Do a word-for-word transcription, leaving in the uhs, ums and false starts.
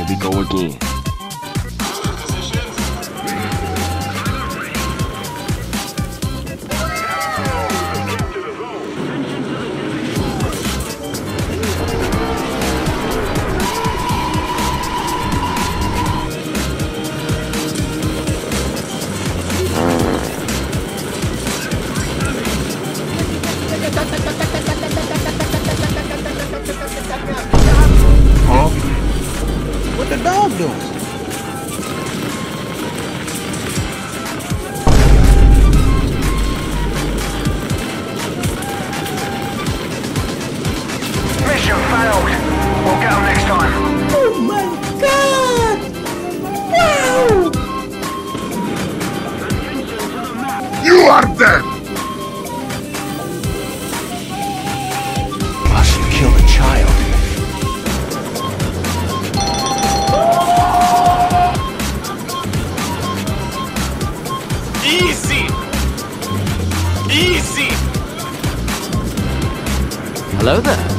we go again. Huh? What the dog doing? Mission failed. We'll get them next time. Oh my god! Wow! You are dead! Must kill a child. Easy! Easy! Hello there.